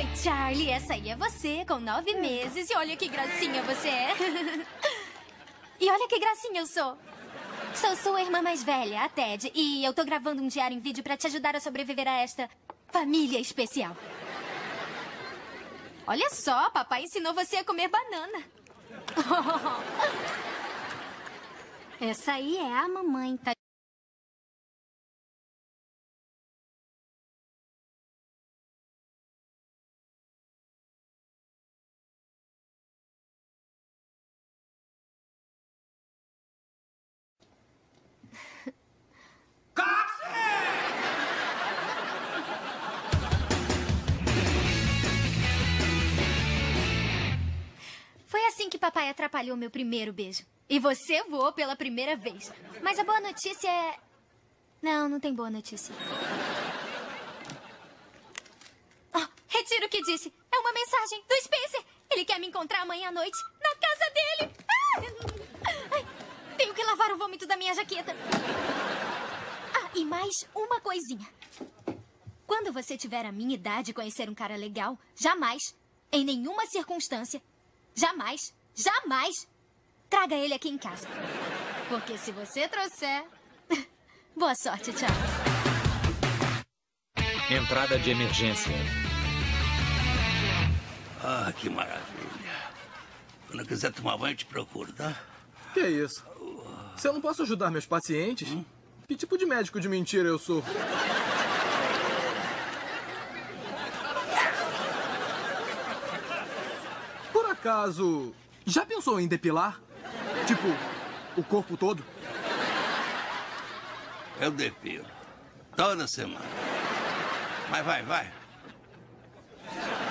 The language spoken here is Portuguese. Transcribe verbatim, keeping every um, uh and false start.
Oi, Charlie. Essa aí é você, com nove meses. E olha que gracinha você é. E olha que gracinha eu sou. Sou sua irmã mais velha, a Ted. E eu tô gravando um diário em vídeo pra te ajudar a sobreviver a esta família especial. Olha só, papai ensinou você a comer banana. Essa aí é a mamãe, tá? Foi assim que papai atrapalhou meu primeiro beijo. E você voou pela primeira vez. Mas a boa notícia é... Não, não tem boa notícia. Oh, retiro o que disse. É uma mensagem do Spencer. Ele quer me encontrar amanhã à noite na casa dele. Ah! Ai, tenho que lavar o vômito da minha jaqueta. Ah, e mais uma coisinha. Quando você tiver a minha idade e conhecer um cara legal, jamais, em nenhuma circunstância, jamais, jamais, traga ele aqui em casa. Porque se você trouxer... Boa sorte, tchau. Entrada de emergência. Ah, que maravilha. Quando eu quiser tomar banho, eu te procuro, tá? Que isso? Se eu não posso ajudar meus pacientes, hum? Que tipo de médico de mentira eu sou? Por acaso, já pensou em depilar? Tipo, o corpo todo? Eu depilo. Toda semana. Mas vai, vai.